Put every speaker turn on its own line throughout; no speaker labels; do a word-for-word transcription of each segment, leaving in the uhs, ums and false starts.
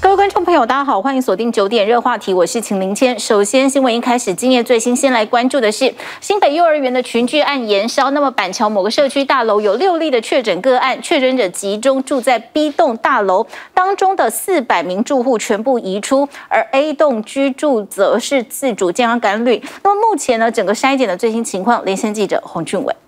各位观众朋友，大家好，欢迎锁定九点热话题，我是秦林谦。首先，新闻一开始，今夜最新，先来关注的是新北幼儿园的群聚案延烧。那么板桥某个社区大楼有六例的确诊个案，确诊者集中住在 B 栋大楼当中的四百名住户全部移出，而 A 栋居住则是自主健康感染率。那么目前呢，整个筛检的最新情况，连线记者洪俊伟。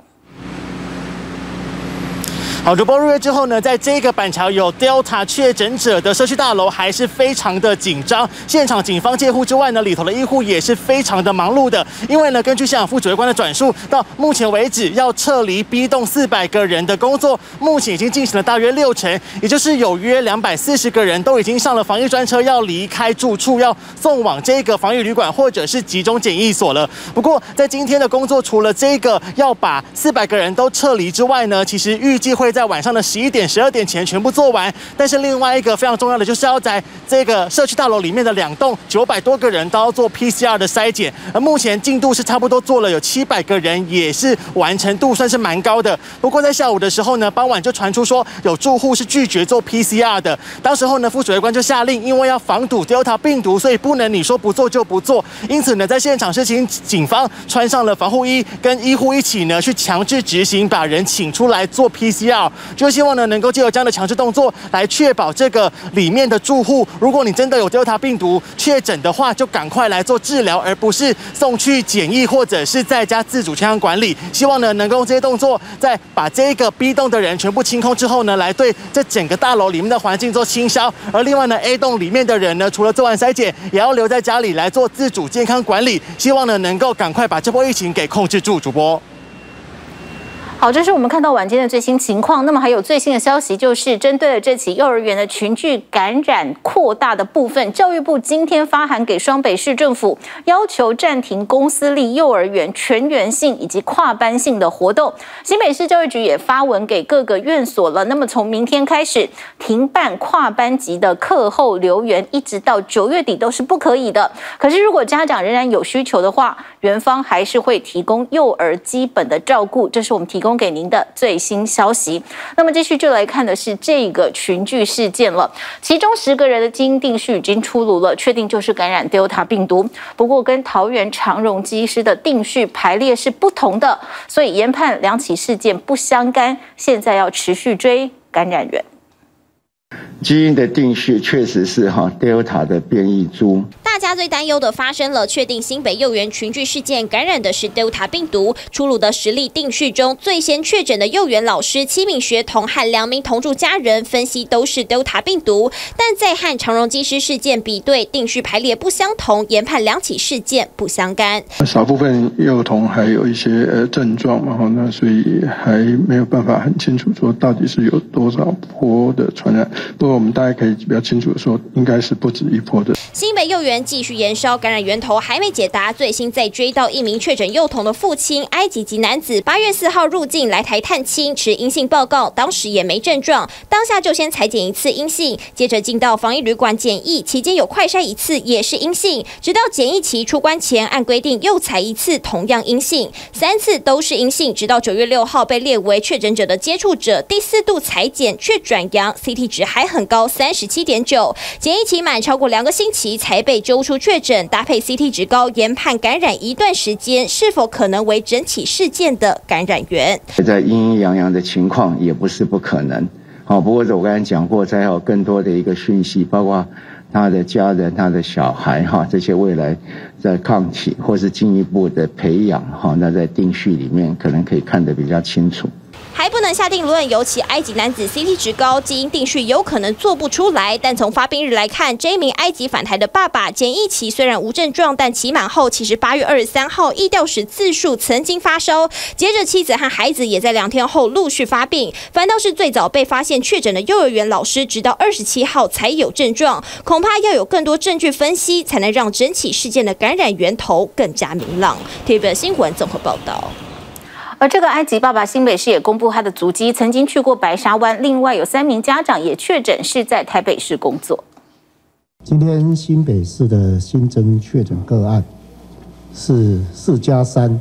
好，主播入夜之后呢，在这个板桥有 Delta 确诊者的社区大楼还是非常的紧张。现场警方戒护之外呢，里头的医护也是非常的忙碌的。因为呢，根据现场副指挥官的转述，到目前为止要撤离 B 栋四百个人的工作，目前已经进行了大约六成，也就是有约两百四十个人都已经上了防疫专车，要离开住处，要送往这个防疫旅馆或者是集中检疫所了。不过在今天的工作，除了这个要把四百个人都撤离之外呢，其实预计会 在晚上的十一点、十二点前全部做完，但是另外一个非常重要的就是要在这个社区大楼里面的两栋九百多个人都要做 P C R 的筛检，而目前进度是差不多做了有七百个人，也是完成度算是蛮高的。不过在下午的时候呢，傍晚就传出说有住户是拒绝做 P C R 的，当时候呢，副指挥官就下令，因为要防堵 Delta 病毒，所以不能你说不做就不做。因此呢，在现场是请警方穿上了防护衣，跟医护一起呢去强制执行，把人请出来做 P C R。 就希望呢，能够借由这样的强制动作来确保这个里面的住户，如果你真的有 Delta 病毒确诊的话，就赶快来做治疗，而不是送去检疫或者是在家自主健康管理。希望呢，能够用这些动作，在把这个 B 栋的人全部清空之后呢，来对这整个大楼里面的环境做清消。而另外呢 ，A 栋里面的人呢，除了做完筛检，也要留在家里来做自主健康管理。希望呢，能够赶快把这波疫情给控制住。主播。
好，这是我们看到晚间的最新情况。那么还有最新的消息，就是针对了这起幼儿园的群聚感染扩大的部分，教育部今天发函给双北市政府，要求暂停公私立幼儿园全员性以及跨班性的活动。新北市教育局也发文给各个院所了，那么从明天开始停办跨班级的课后留园，一直到九月底都是不可以的。可是如果家长仍然有需求的话，园方还是会提供幼儿基本的照顾。这是我们提供 给您的最新消息。那么继续就来看的是这个群聚事件了，其中十个人的基因定序已经出炉了，确定就是感染 Delta 病毒。不过跟桃园长荣机师的定序排列是不同的，所以研判两起事件不相干，现在要持续追感染源。
基因的定序确实是哈 Delta 的变异株。
大家最担忧的发生了，确定新北幼园群聚事件感染的是 Delta 病毒。出炉的实例定序中，最先确诊的幼园老师、七名学童和两名同住家人，分析都是 Delta 病毒。但在和长荣机师事件比对，定序排列不相同，研判两起事件不相干。
少部分幼童还有一些呃症状嘛，那所以还没有办法很清楚说到底是有多少波的传染。不过我们大概可以比较清楚的说，应该是不止一波的。
新北幼园 继续延烧，感染源头还没解答。最新再追到一名确诊幼童的父亲，埃及籍男子，八月四号入境来台探亲，持阴性报告，当时也没症状，当下就先采检一次阴性，接着进到防疫旅馆检疫，期间有快筛一次也是阴性，直到检疫期出关前按规定又采一次，同样阴性，三次都是阴性，直到九月六号被列为确诊者的接触者，第四度采检却转阳 ，C T 值还很高，三十七点九，检疫期满超过两个星期才被揪出确诊，搭配 C T 值高，研判感染一段时间，是否可能为整起事件的感染源？
在阴阴阳阳的情况也不是不可能。好，不过我刚才讲过，再有更多的一个讯息，包括他的家人、他的小孩哈，这些未来在抗体或是进一步的培养哈，那在定序里面可能可以看得比较清楚。
还不能下定论，尤其埃及男子 C T 值高，基因定序有可能做不出来。但从发病日来看，这一名埃及返台的爸爸，检疫期虽然无症状，但期满后其实八月二十三号疫调时自述曾经发烧，接着妻子和孩子也在两天后陆续发病。反倒是最早被发现确诊的幼儿园老师，直到二十七号才有症状。恐怕要有更多证据分析，才能让整起事件的感染源头更加明朗。T V B 新闻综合报道。
而这个埃及爸爸，新北市也公布他的足迹，曾经去过白沙湾。另外有三名家长也确诊是在台北市工作。
今天新北市的新增确诊个案是四加三。
看出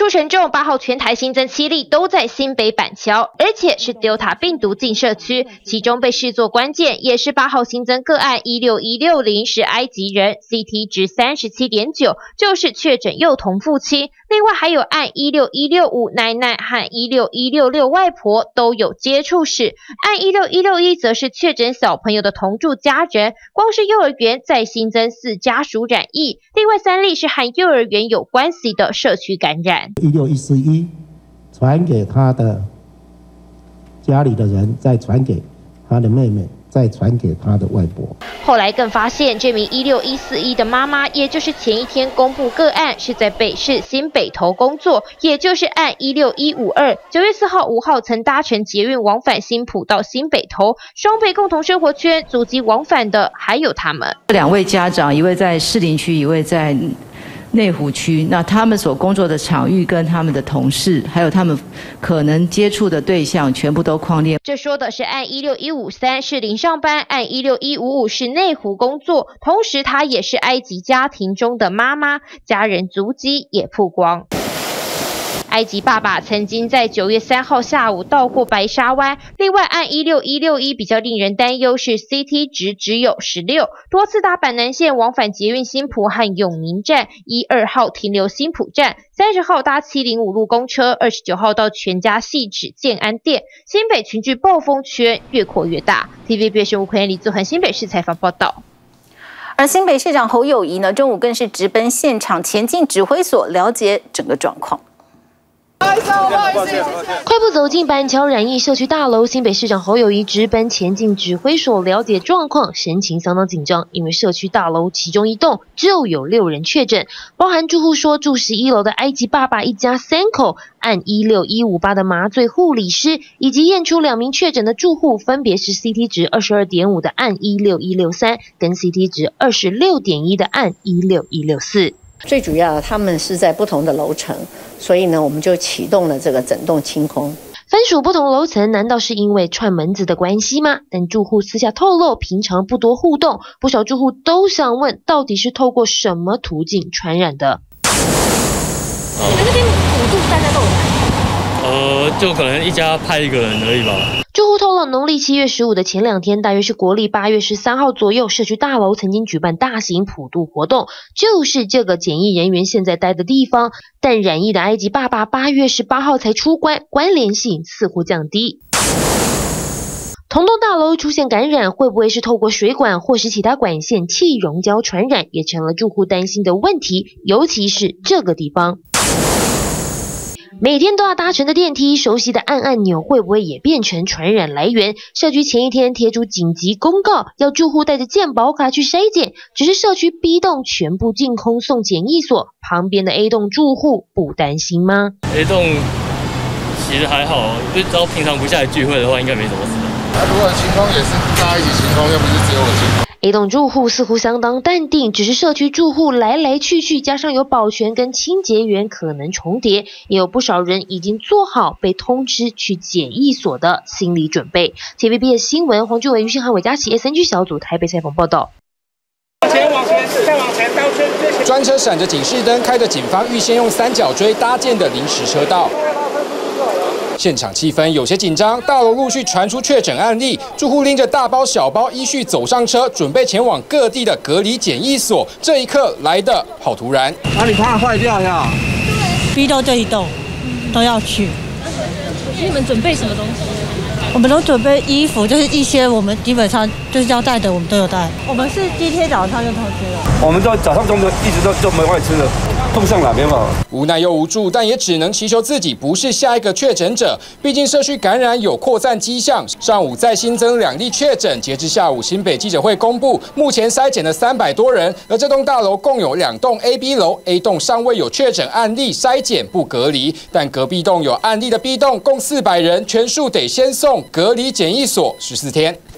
出沉重，八号全台新增七例，都在新北板桥，而且是 Delta 病毒进社区，其中被视作关键，也是八号新增个案一六一六零是埃及人 ，C T 值 三十七点九，就是确诊幼童父亲。另外还有按一六一六五奶奶和一六一六六外婆都有接触史，按一六一六一则是确诊小朋友的同住家人，光是幼儿园再新增四家属染疫，另外三例是和幼儿园有关系的社区感染。
一六一四一传给他的家里的人，再传给他的妹妹，再传给他的外婆。
后来更发现，这名一六一四一的妈妈，也就是前一天公布个案，是在北市新北投工作，也就是按一六一五二，九月四号、五号曾搭乘捷运往返新埔到新北投，双北共同生活圈足迹往返的还有他们。
两位家长，一位在士林区，一位在内湖区，那他们所工作的场域跟他们的同事，还有他们可能接触的对象，全部都匡列。
这说的是按一六一五三士林上班，按一六一五五是内湖工作，同时她也是埃及家庭中的妈妈，家人足迹也曝光。埃及爸爸曾经在九月三号下午到过白沙湾。另外，按一六一六一比较令人担忧是 C T 值只有十六，多次搭板南线往返捷运新埔和永宁站，一二号停留新埔站，三十号搭七零五路公车，二十九号到全家细指建安店。新北群聚暴风圈越扩越大。T V B 新闻李祖恒新北市采访报道。
而新北市长侯友宜呢，中午更是直奔现场前进指挥所，了解整个状况。
快步走进板桥染疫社区大楼，新北市长侯友宜直奔前进指挥所了解状况，神情相当紧张，因为社区大楼其中一栋就有六人确诊，包含住户说住十一楼的埃及爸爸一家三口，按一六一五八的麻醉护理师，以及验出两名确诊的住户，分别是 C T 值 二十二点五 的按一六一六三，跟 C T 值 二十六点一 的按一六一六四。
最主要，他们是在不同的楼层，所以呢，我们就启动了这个整栋清空。
分属不同楼层，难道是因为串门子的关系吗？但住户私下透露，平常不多互动，不少住户都想问，到底是透过什么途径传染的？
你们这边普渡大家都有来？呃，就可能一家派一个人而已吧。
住户透露，农历七月十五的前两天，大约是国历八月十三号左右，社区大楼曾经举办大型普渡活动，就是这个检疫人员现在待的地方。但染疫的埃及爸爸八月十八号才出关，关联性似乎降低。同栋大楼出现感染，会不会是透过水管或是其他管线气溶胶传染，也成了住户担心的问题，尤其是这个地方。每天都要搭乘的电梯，熟悉的按按钮会不会也变成传染来源？社区前一天贴出紧急公告，要住户带着健保卡去筛检，只是社区 B 栋全部净空送检疫所，旁边的 A 栋住户不担心吗
？A 栋其实还好，就只要平常不下来聚会的话，应该没什么事。
那、啊、如果清空也是大家一起清空，又不是只有我清空。
A 栋住户似乎相当淡定，只是社区住户来来去去，加上有保全跟清洁员可能重叠，也有不少人已经做好被通知去检疫所的心理准备。T V B 的新闻，黄俊伟、于信汉、韦佳琪 S N G 小组台北采访报道。
往前往前再往前，倒车最前。专车闪着警示灯，开着警方预先用三角锥搭建的临时车道。现场气氛有些紧张，大楼陆续传出确诊案例，住户拎着大包小包依序走上车，准备前往各地的隔离检疫所。这一刻来的好突然。
哪里怕坏掉呀？
逼到这一栋都要去。
你们准备什么东西？
我们都准备衣服，就是一些我们基本上就是要带的，我们都有带。我们是今天早上就通知了。
我们都早上中午一直都都没外吃了。碰上了没法，
无奈又无助，但也只能祈求自己不是下一个确诊者。毕竟社区感染有扩散迹象。上午再新增两例确诊，截至下午新北记者会公布，目前筛检了三百多人。而这栋大楼共有两栋 A、B 楼 ，A 栋尚未有确诊案例，筛检不隔离，但隔壁栋有案例的 B 栋共四百人，全数得先送隔离检疫所十四天。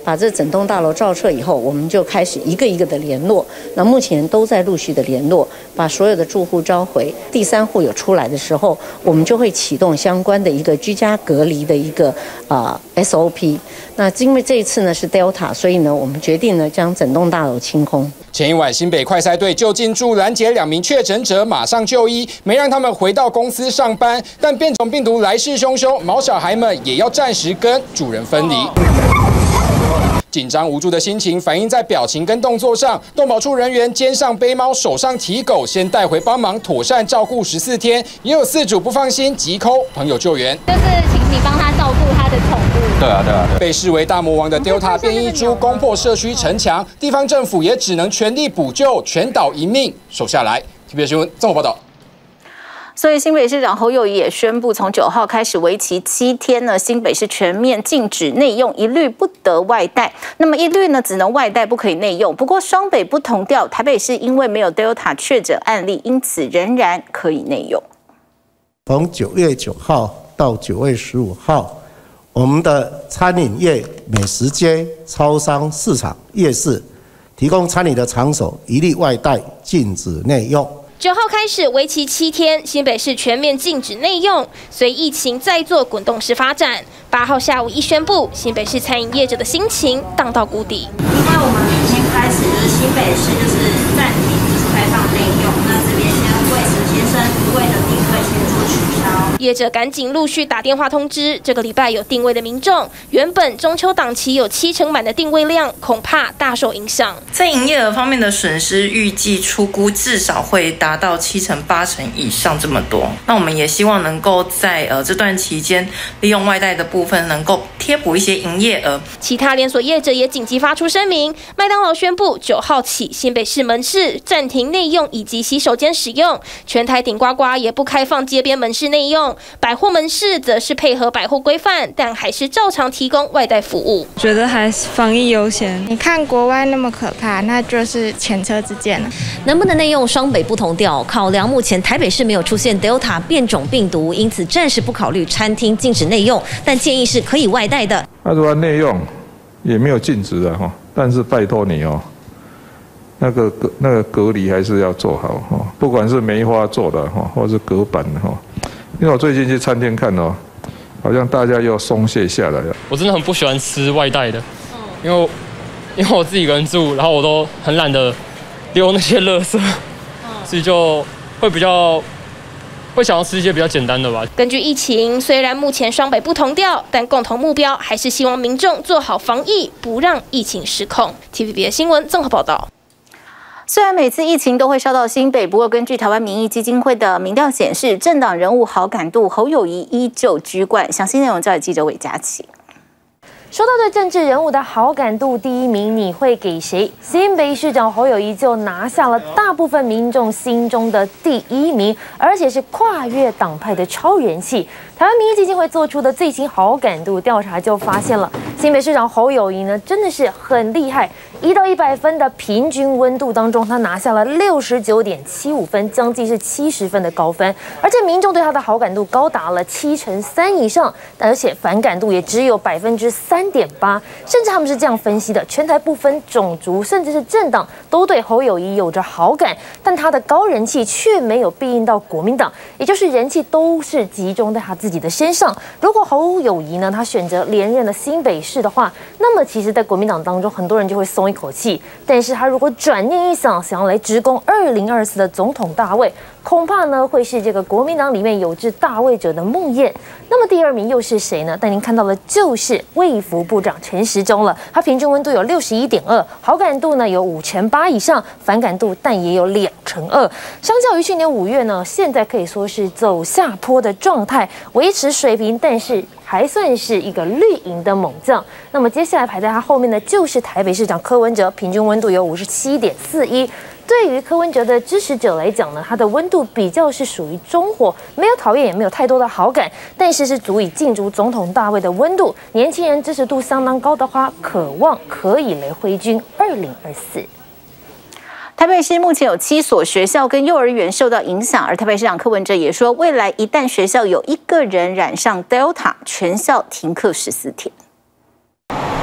把这整栋大楼照射以后，我们就开始一个一个的联络。那目前都在陆续的联络，把所有的住户召回。第三户有出来的时候，我们就会启动相关的一个居家隔离的一个啊、呃、S O P。那因为这一次呢是 Delta， 所以呢我们决定呢将整栋大楼清空。
前一晚，新北快筛队就进驻拦截两名确诊者，马上就医，没让他们回到公司上班。但变种病毒来势汹汹，毛小孩们也要暂时跟主人分离。紧张无助的心情反映在表情跟动作上，动保处人员肩上背猫，手上提狗，先带回帮忙妥善照顾十四天。也有饲主不放心，急 call 朋友救援，
就是请你帮他照顾他的宠物。
对啊，对啊。被视为大魔王的 Delta 变异株攻破社区城墙，地方政府也只能全力补救，全岛一命守下来。T V B S 新闻综合报道。
所以新北市长侯友宜也宣布，从九号开始为期七天呢，新北市全面禁止内用，一律不得外带。那么一律呢只能外带，不可以内用。不过双北不同调，台北市因为没有 Delta 确诊案例，因此仍然可以内用。
从九月九号到九月十五号，我们的餐饮业、美食街、超商、市场、夜市提供餐饮的场所一律外带，禁止内用。
九号开始，为期七天，新北市全面禁止内用。随疫情再做滚动式发展，八号下午一宣布，新北市餐饮业者的心情荡到谷底。
因为我们明天开始就是新北市就是暂停开放内用，那这边先为陈先生一位的定位先做取消。
业者赶紧陆续打电话通知，这个礼拜有定位的民众，原本中秋档期有七成满的定位量，恐怕大受影响。
在营业额方面的损失，预计初估至少会达到七成八成以上这么多。那我们也希望能够在呃这段期间，利用外带的部分能够贴补一些营业额。
其他连锁业者也紧急发出声明，麦当劳宣布九号起，新北市门市暂停内用以及洗手间使用，全台顶呱呱也不开放街边门市内用。百货门市则是配合百货规范，但还是照常提供外带服务。
觉得还是防疫优先。你看国外那么可怕，那就是前车之鉴了。
能不能内用，双北不同调。考量目前台北市没有出现 Delta 变种病毒，因此暂时不考虑餐厅禁止内用，但建议是可以外带的。
那如果内用也没有禁止的哈，但是拜托你哦。那个隔那个隔离还是要做好哈，不管是梅花做的哈，或是隔板的哈。因为我最近去餐厅看哦，好像大家又松懈下来了。
我真的很不喜欢吃外带的，因为因为我自己一个人住，然后我都很懒得丢那些垃圾，所以就会比较会想要吃一些比较简单的吧。
根据疫情，虽然目前双北不同调，但共同目标还是希望民众做好防疫，不让疫情失控。T V B S 新闻综合报道。
虽然每次疫情都会烧到新北，不过根据台湾民意基金会的民调显示，政党人物好感度侯友宜依旧居冠。详细内容交给记者韦佳琪。
说到对政治人物的好感度第一名，你会给谁？新北市长侯友宜就拿下了大部分民众心中的第一名，而且是跨越党派的超人气。台湾民意基金会做出的最新好感度调查就发现了，新北市长侯友宜呢真的是很厉害，一到一百分的平均温度当中，他拿下了六十九点七五分，将近是七十分的高分，而且民众对他的好感度高达了七成三以上，而且反感度也只有百分之三点八，甚至他们是这样分析的：全台不分种族，甚至是政党都对侯友宜有着好感，但他的高人气却没有庇应到国民党，也就是人气都是集中在他自己的身上。如果侯友宜呢，他选择连任了新北市的话，那么其实在国民党当中，很多人就会松一口气。但是他如果转念一想，想要来直攻二零二四的总统大位，恐怕呢会是这个国民党里面有志大位者的梦魇。那么第二名又是谁呢？带您看到的就是卫福部长陈时中了。他平均温度有六十一点二，好感度呢有五成八以上，反感度但也有两成二。相较于去年五月呢，现在可以说是走下坡的状态，维持水平，但是还算是一个绿营的猛将。那么接下来排在他后面的就是台北市长柯文哲，平均温度有五十七点四一。对于柯文哲的支持者来讲呢，他的温度比较是属于中火，没有讨厌，也没有太多的好感，但是是足以竞逐总统大位的温度。年轻人支持度相当高的话，渴望可以来挥军二零二四。
台北市目前有七所学校跟幼儿园受到影响，而台北市长柯文哲也说，未来一旦学校有一个人染上 Delta， 全校停课十四天。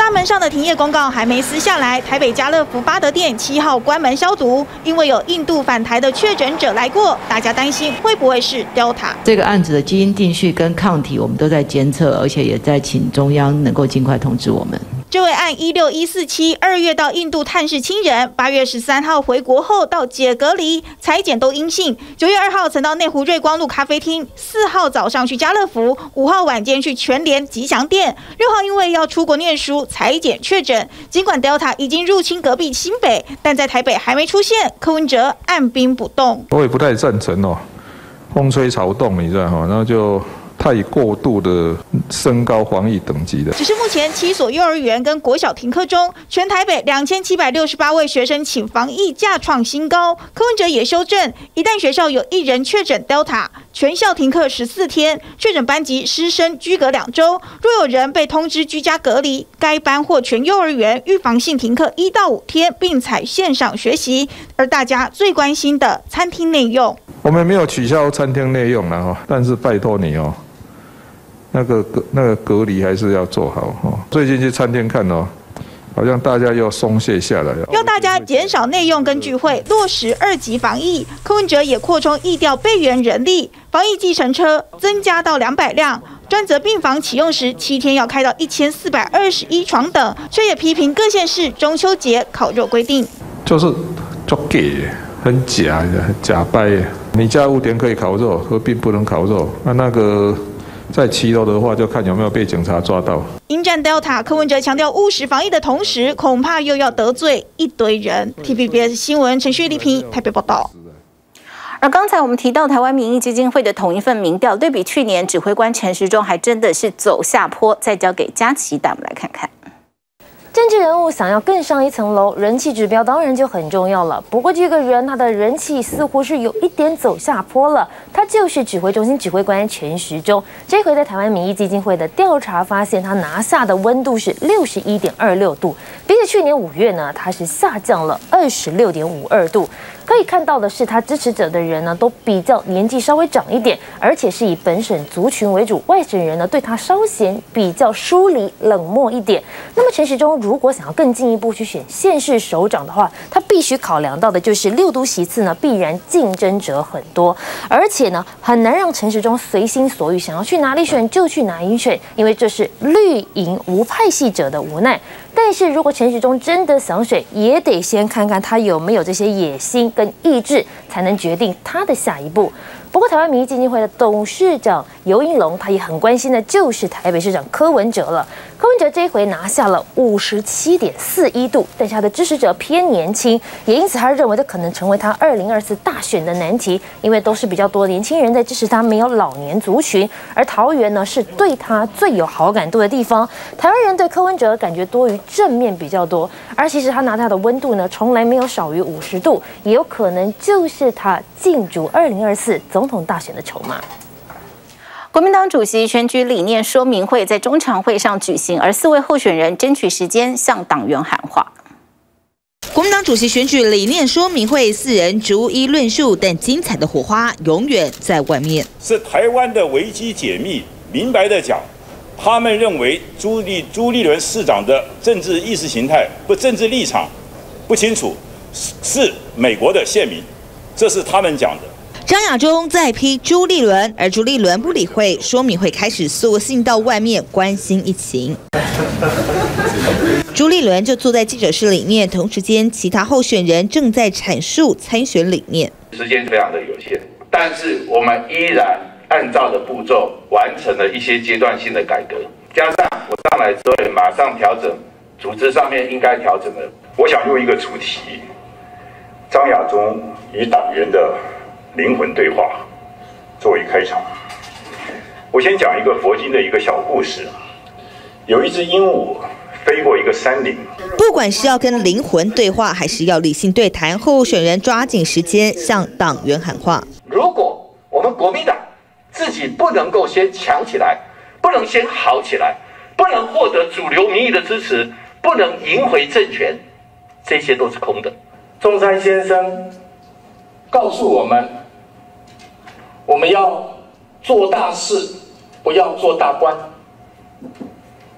大门上的停业公告还没撕下来，台北家乐福八德店七号关门消毒，因为有印度返台的确诊者来过，大家担心会不会是 Delta。
这个案子的基因定序跟抗体我们都在监测，而且也在请中央能够尽快通知我们。
这位案一六一四七，二月到印度探视亲人，八月十三号回国后到解隔离，采检都阴性。九月二号曾到内湖瑞光路咖啡厅，四号早上去家乐福，五号晚间去全联吉祥店，六号因为要出国念书，采检确诊。尽管 Delta 已经入侵隔壁新北，但在台北还没出现。柯文哲按兵不动。
我也不太赞成哦，风吹草动，你知道哈，然后就。太过度的升高防疫等级的。
只是目前七所幼儿园跟国小停课中，全台北两千七百六十八位学生请防疫假创新高。柯文哲也修正，一旦学校有一人确诊 Delta， 全校停课十四天，确诊班级师生居隔两周。若有人被通知居家隔离，该班或全幼儿园预防性停课一到五天，并采线上学习。而大家最关心的餐厅内用，
我们没有取消餐厅内用了哈，但是拜托你哦。那个隔那个隔离还是要做好哦。最近去餐厅看哦，好像大家又松懈下来了。
要大家减少内用跟聚会，落实二级防疫。柯文哲也扩充疫调备援人力，防疫计程车增加到两百辆，专责病房启用时七天要开到一千四百二十一床等，却也批评各县市中秋节烤肉规定
就是作假，很假的，假掰。你家五点可以烤肉，何必不能烤肉？那那个。在骑楼的话，就看有没有被警察抓到。
迎战 Delta， 柯文哲强调务实防疫的同时，恐怕又要得罪一堆人。T V B S 新闻陈旭丽萍台北报道。
而刚才我们提到台湾民意基金会的同一份民调，对比去年，指挥官陈时中还真的是走下坡。再交给佳琪带我们来看看。
政治人物想要更上一层楼，人气指标当然就很重要了。不过这个人他的人气似乎是有一点走下坡了，他就是指挥中心指挥官陈时中。这回在台湾民意基金会的调查发现，他拿下的温度是六十一点二六度，比起去年五月呢，他是下降了二十六点五二度。可以看到的是，他支持者的人呢都比较年纪稍微长一点，而且是以本省族群为主，外省人呢对他稍显比较疏离冷漠一点。那么陈时中如果想要更进一步去选县市首长的话，他必须考量到的就是六都席次呢必然竞争者很多，而且呢很难让陈时中随心所欲，想要去哪里选就去哪里选，因为这是绿营无派系者的无奈。但是如果陈时中真的想选，也得先看看他有没有这些野心跟意志，才能决定他的下一步。不过，台湾民意基金会的董事长游盈隆，他也很关心的就是台北市长柯文哲了。柯文哲这一回拿下了五十七点四一度，但是他的支持者偏年轻，也因此他认为这可能成为他二零二四大选的难题，因为都是比较多年轻人在支持他，没有老年族群。而桃园呢，是对他最有好感度的地方，台湾人对柯文哲感觉多于正面比较多。而其实他拿下的温度呢，从来没有少于五十度，也有可能就是他进驻二零二四总统大选的筹码。
国民党主席选举理念说明会在中常会上举行，而四位候选人争取时间向党员喊话。
国民党主席选举理念说明会，四人逐一论述，但精彩的火花永远在外面。
是台湾的危机解密，明白的讲，他们认为朱立朱立伦市长的政治意识形态不政治立场不清楚，是美国的县民，这是他们讲的。
张亚中再批朱立伦，而朱立伦不理会，说明会开始索性到外面关心疫情。朱立伦就坐在记者室里面，同时间其他候选人正在阐述参选理念。
时间非常的有限，但是我们依然按照的步骤完成了一些阶段性的改革，加上我上来之后也马上调整组织上面应该调整的。我想用一个主题：张亚中与党员的灵魂对话作为开场。我先讲一个佛经的一个小故事。有一只鹦鹉飞过一个山林，
不管是要跟灵魂对话，还是要理性对谈，候选人抓紧时间向党员喊话。
如果我们国民党自己不能够先强起来，不能先好起来，不能获得主流民意的支持，不能赢回政权，这些都是空的。中山先生告诉我们，我们要做大事，不要做大官。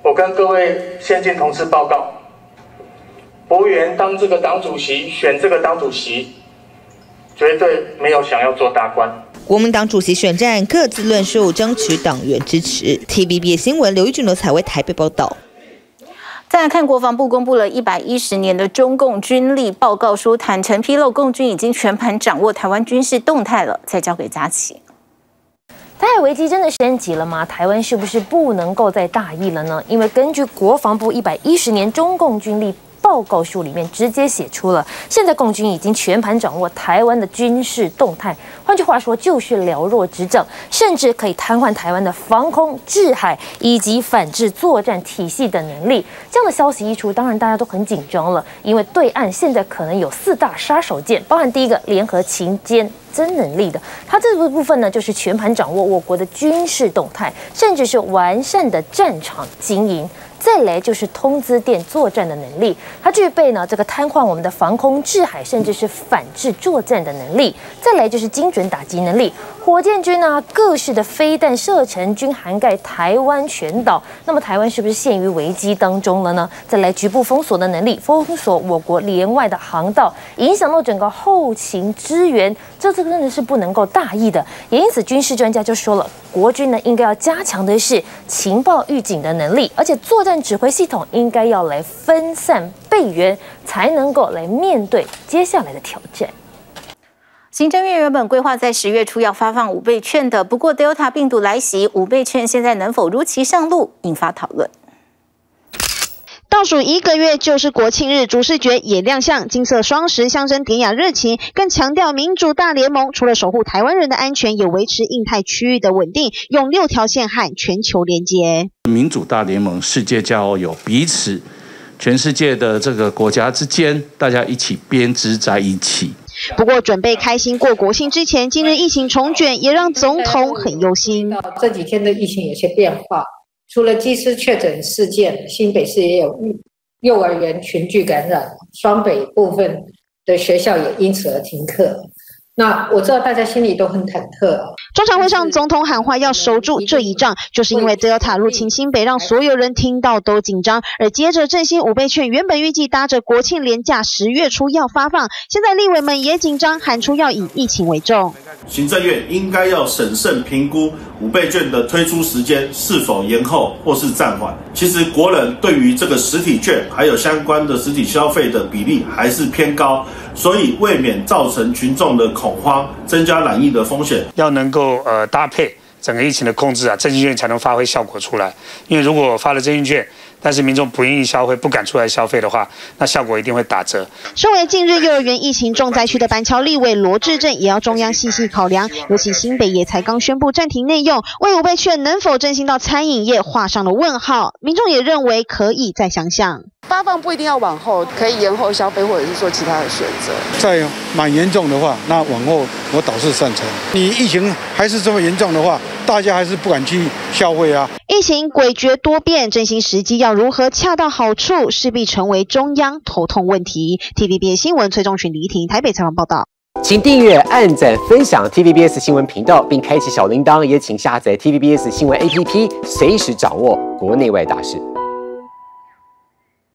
我跟各位先进同志报告，国务员当这个党主席，选这个党主席，绝对没有想要做大官。
国民党主席选战各自论述，争取党员支持。T V B S 新闻刘玉俊的采为台北报道。
再来看，国防部公布了一百一十年的中共军力报告书，坦诚披露共军已经全盘掌握台湾军事动态了。再交给佳琪。
台海危机真的升级了吗？台湾是不是不能够再大意了呢？因为根据国防部一百一十年中共军力报告书里面直接写出了，现在共军已经全盘掌握台湾的军事动态，换句话说就是了若指掌，甚至可以瘫痪台湾的防空、制海以及反制作战体系的能力。这样的消息一出，当然大家都很紧张了，因为对岸现在可能有四大杀手锏，包含第一个联合勤监真能力的，它这个部分呢，就是全盘掌握我国的军事动态，甚至是完善的战场经营。再来就是通资电作战的能力，它具备呢这个瘫痪我们的防空、制海，甚至是反制作战的能力。再来就是精准打击能力，火箭军啊各式的飞弹射程均涵盖台湾全岛。那么台湾是不是陷于危机当中了呢？再来局部封锁的能力，封锁我国连外的航道，影响到整个后勤支援，这这真的是不能够大意的。也因此，军事专家就说了，国军呢应该要加强的是情报预警的能力，而且作战指挥系统应该要来分散备援，才能够来面对接下来的挑战。
行政院原本规划在十月初要发放五倍券的，不过 Delta 病毒来袭，五倍券现在能否如期上路，引发讨论。
倒数一个月就是国庆日，主视觉也亮相，金色双十象征典雅热情，更强调民主大联盟除了守护台湾人的安全，也维持印太区域的稳定，用六条线和全球连接。
民主大联盟，世界交友，彼此全世界的这个国家之间，大家一起编织在一起。
不过，准备开心过国庆之前，今日疫情重卷，也让总统很忧心。
这几天的疫情有些变化。除了机师确诊事件，新北市也有幼儿园群聚感染，双北部分的学校也因此而停课。那我知道大家心里都很忐忑。
中常会上，总统喊话要守住这一仗，就是因为 Delta 入侵新北，让所有人听到都紧张。而接着振兴五倍券，原本预计搭着国庆连假十月初要发放，现在立委们也紧张，喊出要以疫情为重。
行政院应该要审慎评估五倍券的推出时间是否延后或是暂缓。其实国人对于这个实体券还有相关的实体消费的比例还是偏高，所以为免造成群众的恐慌，增加染疫的风险，
要能够呃搭配整个疫情的控制啊，振兴券才能发挥效果出来。因为如果发了振兴券，但是民众不愿意消费，不敢出来消费的话，那效果一定会打折。
身为近日幼儿园疫情重灾区的板桥立委罗致政，也要中央细细考量。尤其新北也才刚宣布暂停内用，为五倍券能否振兴到餐饮业画上了问号。民众也认为可以再想想。
发放不一定要往后，可以延后消费，或者是做其他的选择。
在蛮严重的话，那往后我倒是赞成。你疫情还是这么严重的话，大家还是不敢去消费啊。
疫情诡谲多变，振兴时机要如何恰到好处，势必成为中央头痛问题。T V B S 新闻崔仲群、李婷台北采访报道。
请订阅、按赞、分享 T V B S 新闻频道，并开启小铃铛，也请下载 T V B S 新闻 A P P， 随时掌握国内外大事。